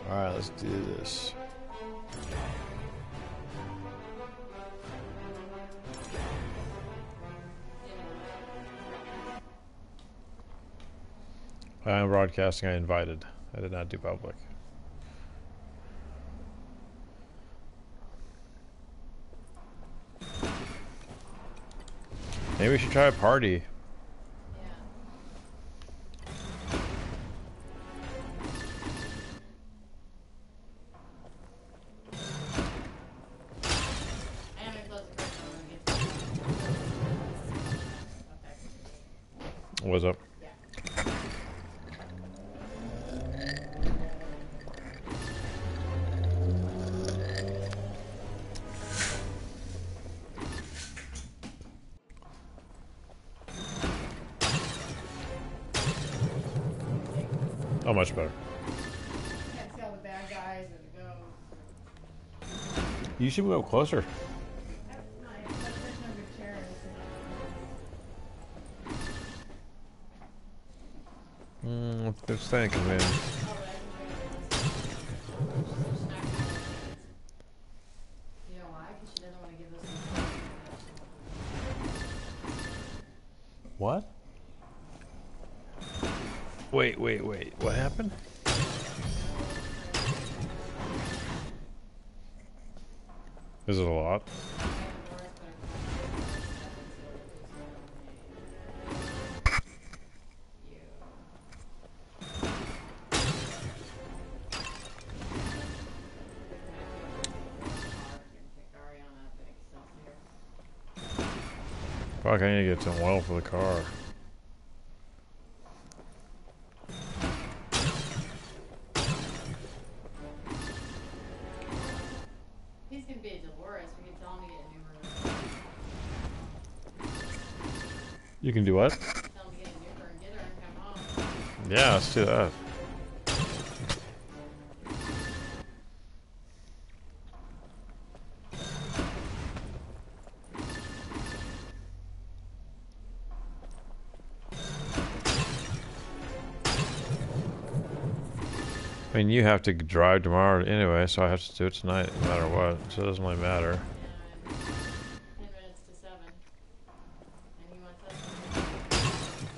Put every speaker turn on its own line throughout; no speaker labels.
Alright, let's do this. I am broadcasting. I invited. I did not do public. Maybe we should try a party. What's up? Oh, much better.
Can't see all the bad guys or the ghosts.
You should move closer.
That's nice. That's no good chairs.
Just thinking, man.
You know why? Because she doesn't want to give us.
What? Wait. What happened? Is it a lot? Fuck, I need to get some oil for the car.
He's gonna be a Dolores. We can tell him to get a new room.
You can do what?
Tell him to get a new room, get her and come home.
Yeah, let's do that. I mean, you have to drive tomorrow anyway, so I have to do it tonight no matter what, so it doesn't really matter.
10 minutes to 7. And he wants us to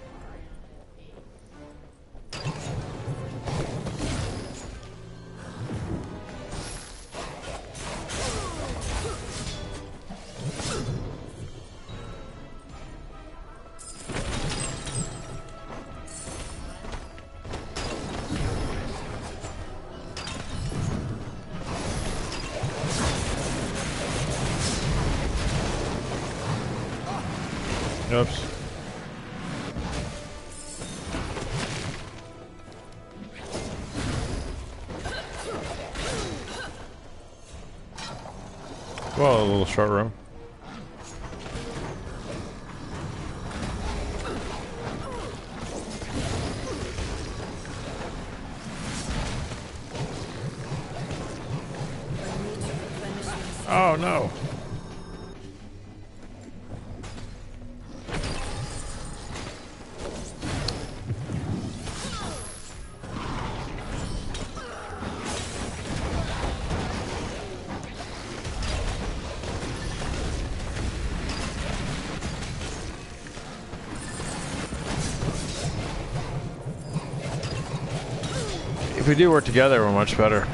Oops. Well, a little short room. Oh no. If we do work together, we're much better.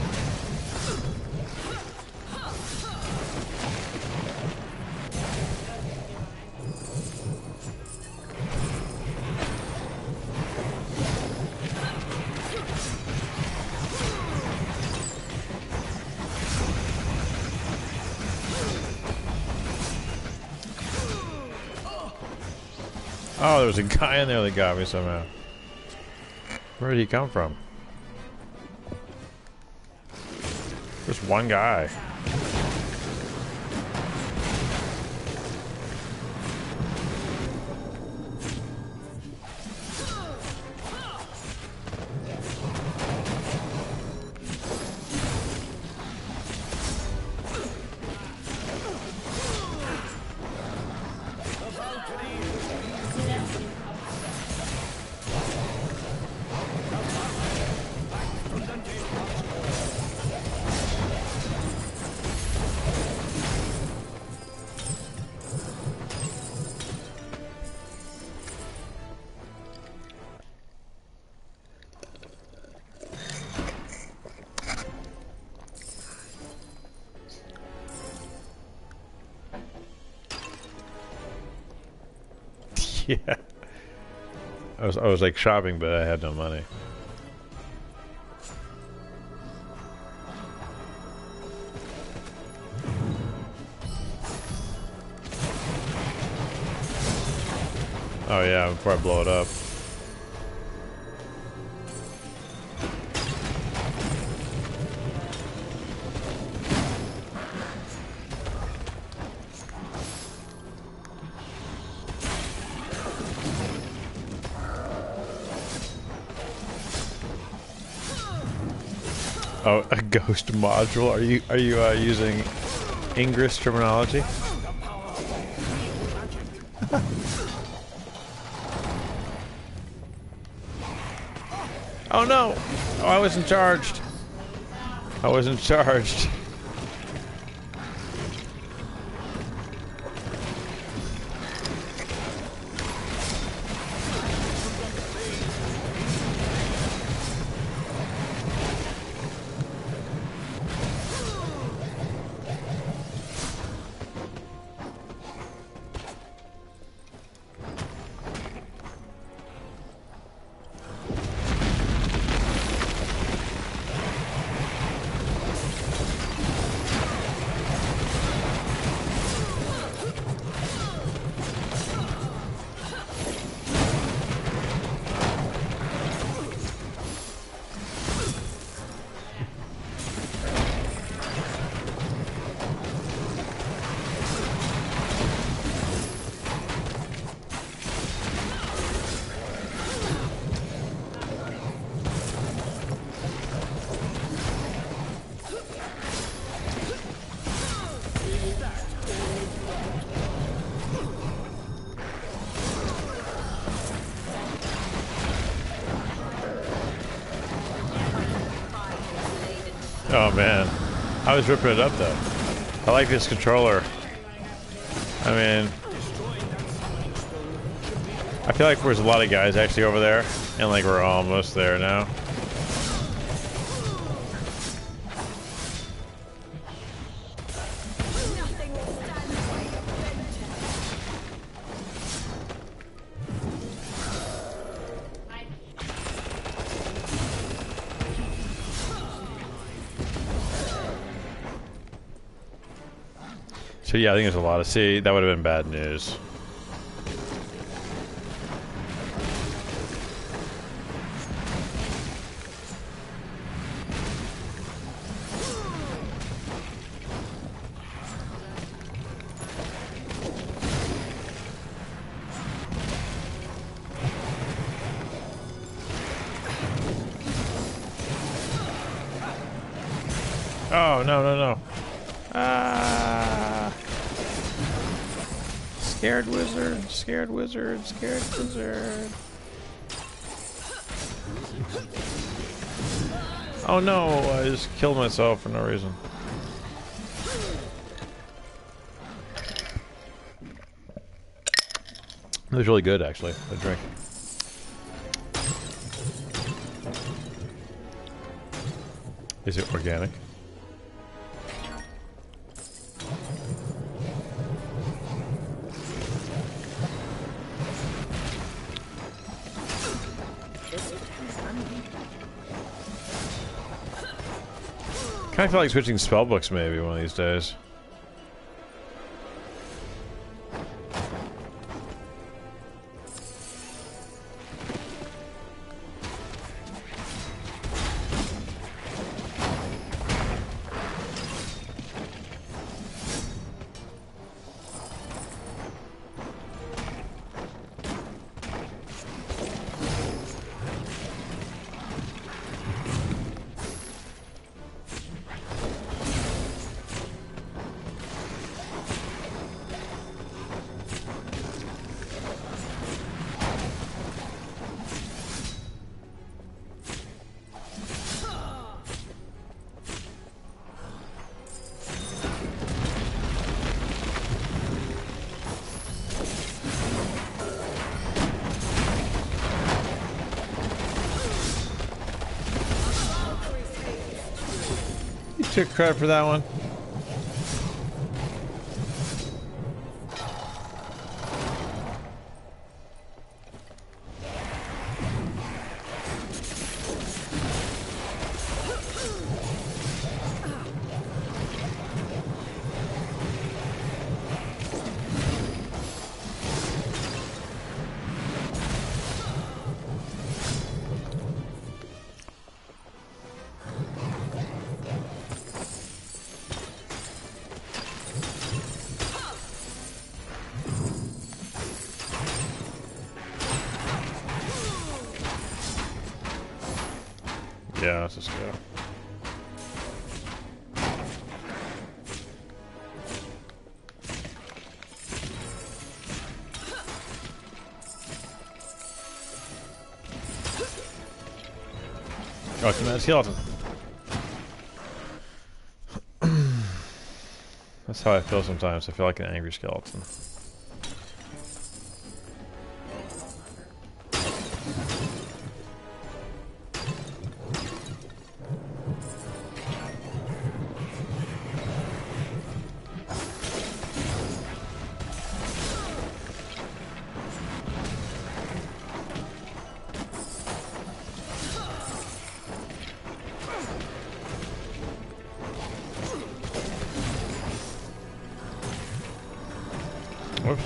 Oh, there was a guy in there that got me somehow. Where did he come from? Just one guy. Yeah. I was like shopping, but I had no money. Oh yeah, before I blow it up. Oh, a ghost module. Are you using Ingress terminology? Oh no! Oh, I wasn't charged. I wasn't charged. Oh man, I was ripping it up though. I like this controller. I mean, I feel like there's a lot of guys actually over there, and like we're almost there now. So yeah, I think there's a lot of... See, that would have been bad news. Oh, no, no, no. Ah! Scared wizard, scared wizard, scared wizard. Oh no, I just killed myself for no reason. It was really good, actually, the drink. Is it organic? I feel like switching spellbooks maybe one of these days. Took credit for that one. Yeah, let's just go. Oh, it's a skeleton. That's how I feel sometimes. I feel like an angry skeleton. Whoops.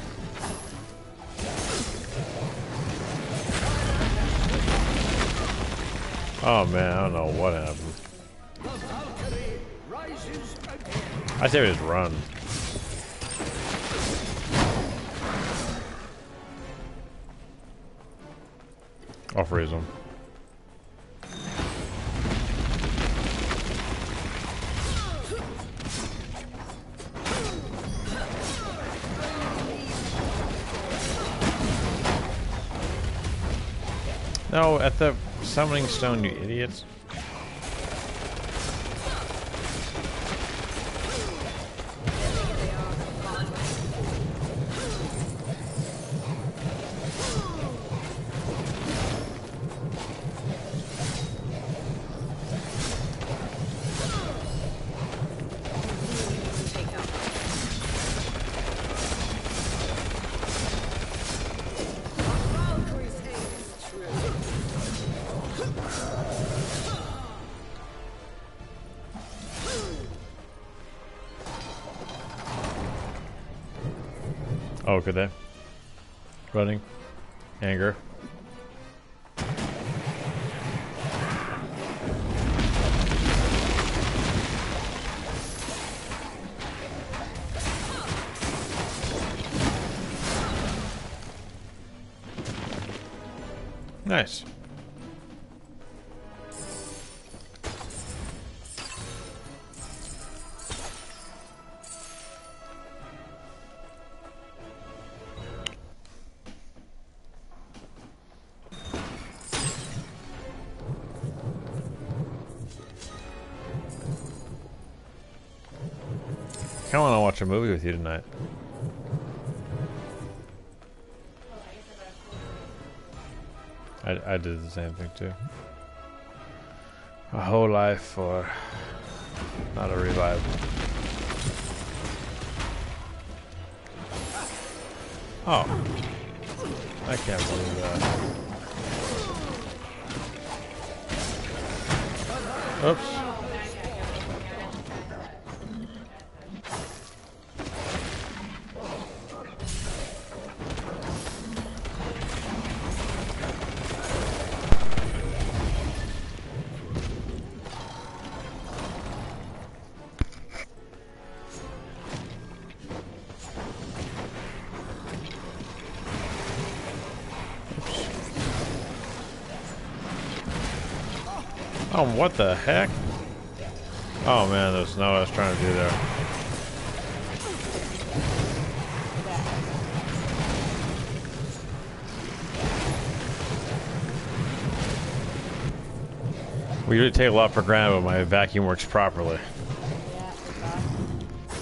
Oh man, I don't know what happened. I say we just run. I'll freeze them. No, at the summoning stone, you idiots. Oh, could they? Running. Anger. Nice. I want to watch a movie with you tonight. I did the same thing too. A whole life for not a revival. Oh, I can't believe that. Oops. Oh, what the heck? Oh man, there's no what I was trying to do there. We usually take a lot for granted, but my vacuum works properly.
Yeah, it's awesome.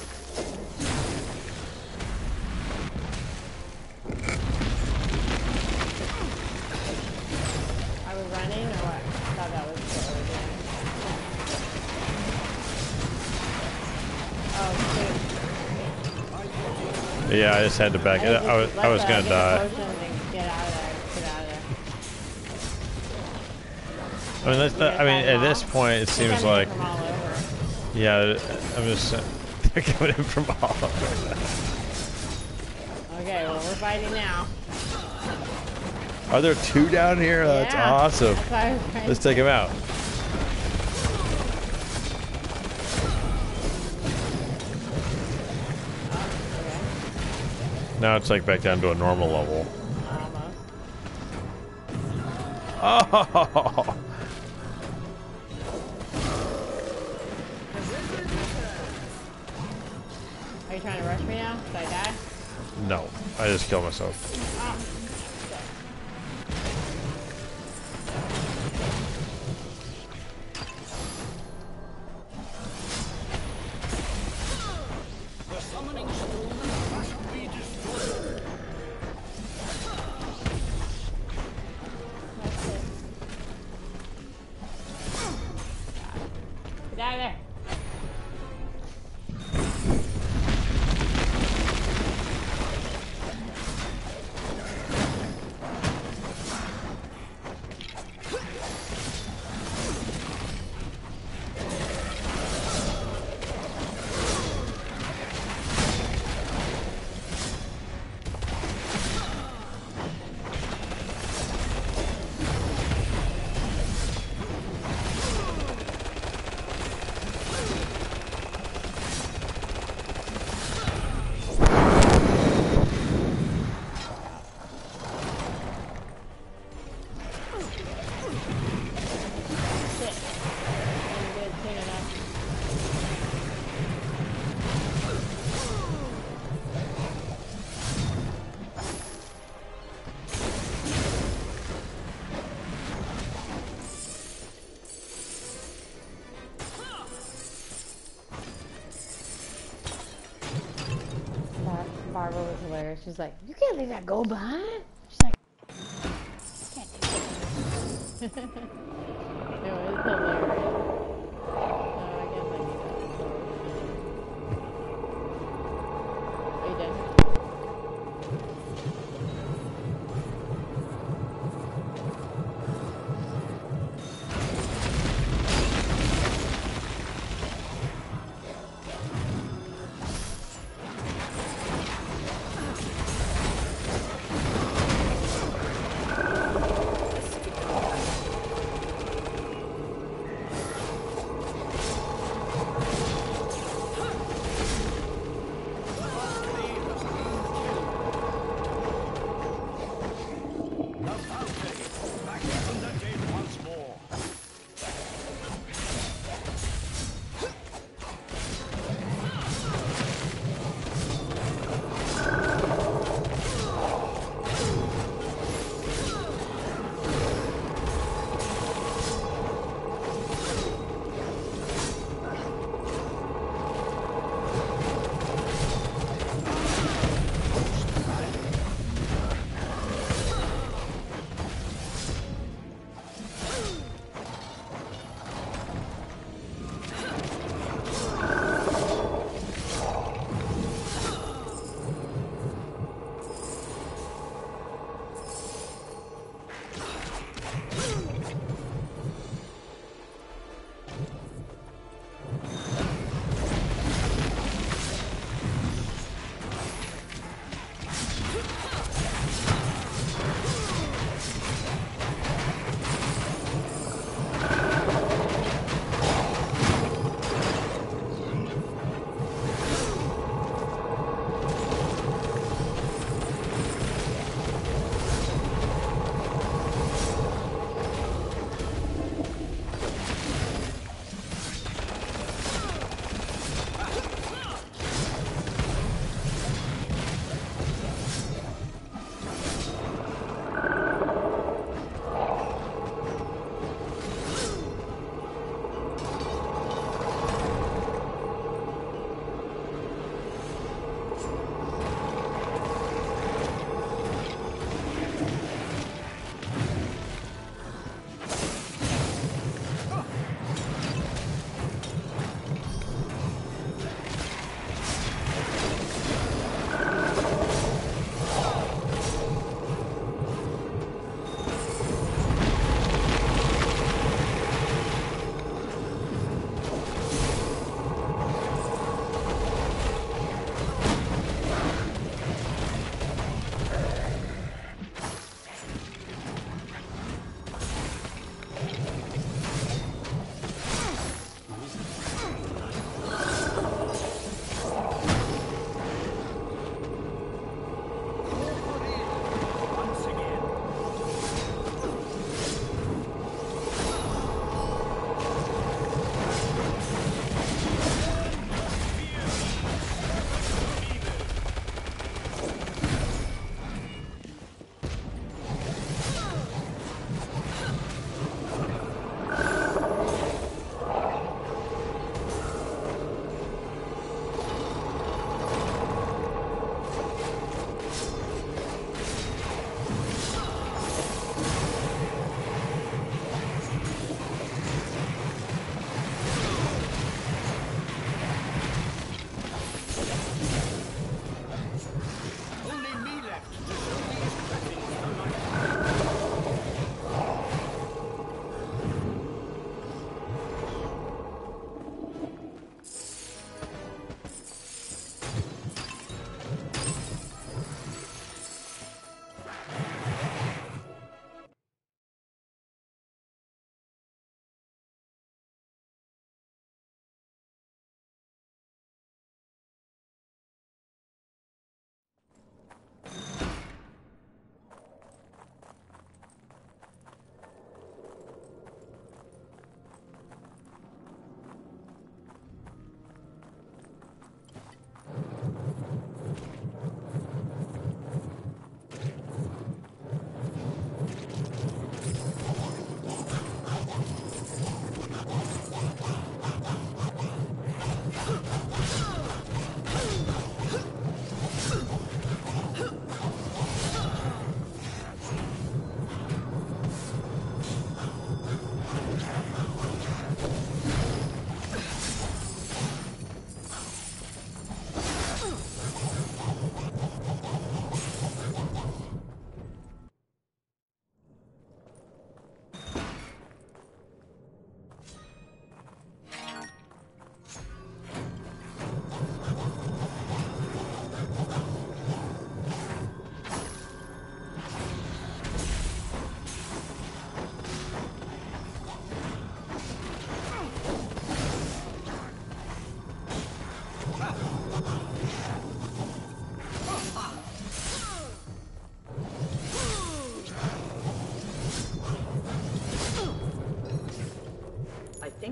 Are we running or what? I thought that was what we were doing. Oh, shoot.
Yeah, I just had to back it. I was gonna die.
Get out of there. Get out of there.
I mean, I mean, at this point, it seems like,
From all over.
yeah, I'm just they're coming in from all over.
Okay, well, we're fighting now.
Are there two down here? That's
Yeah,
awesome.
that's why I was trying
Let's
to-
take him out.
Okay,
Now it's like back down to a normal level.
almost.
Oh!
Are you trying to rush me now? Did I die?
No, I just killed myself.
Oh.
The summoning stone must be destroyed.
That's it. Get out of there. Shit. I'm good soon enough. Barbara was hilarious. She's like, you can't leave that gold behind. She's like, can't do that. No, it's hilarious. Oh, I guess I need that. Are you done?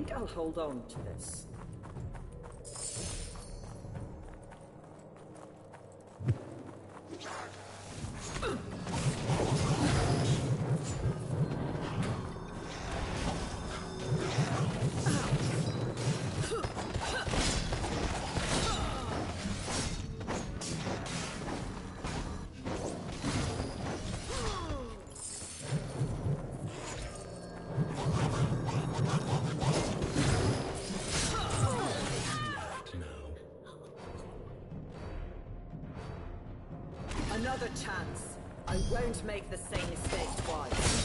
think I'll hold on to this. Another chance. I won't make the same mistake twice.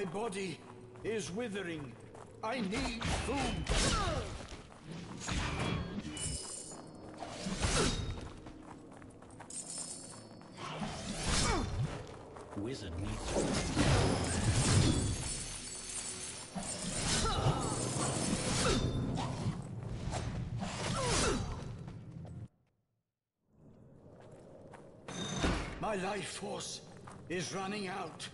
My body is withering. I need food.
Wizard needs food.
My life force is running out.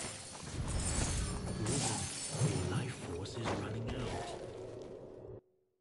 Your life force is running out.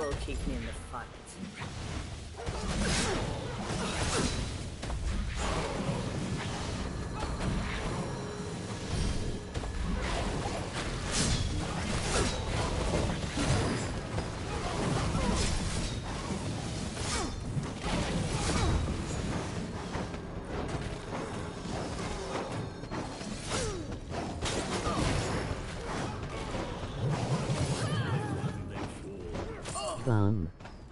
You'll keep me in the fight.
Bum.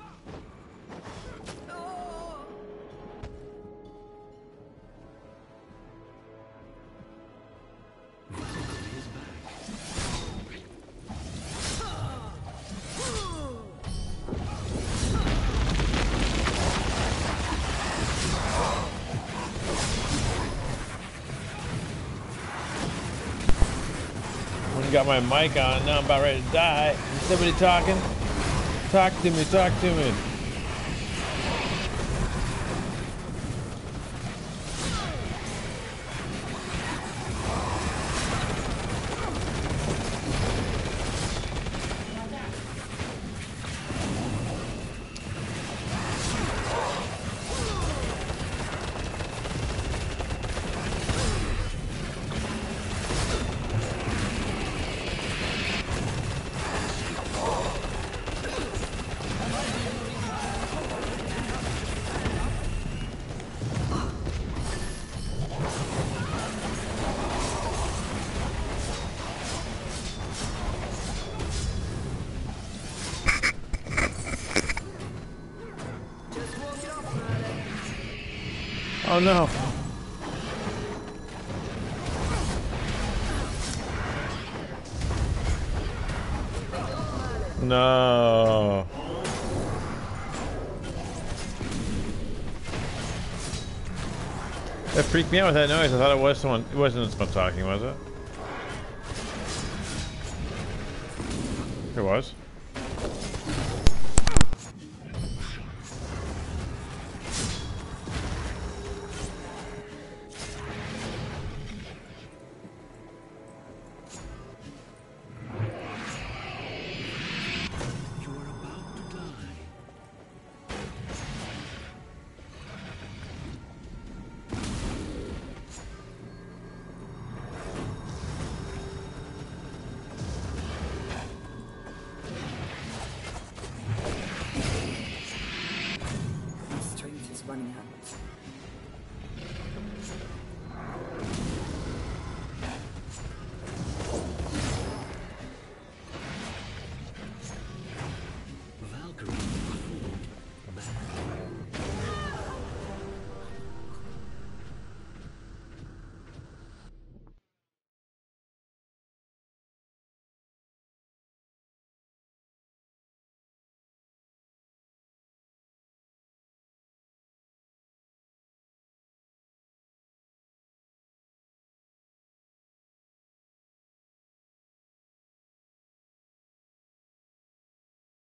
When got my mic on, now I'm about ready to die. Is somebody talking? Talk to me, talk to me. Oh no. No. That freaked me out with that noise. I thought it was someone. It wasn't someone talking, was it? It was.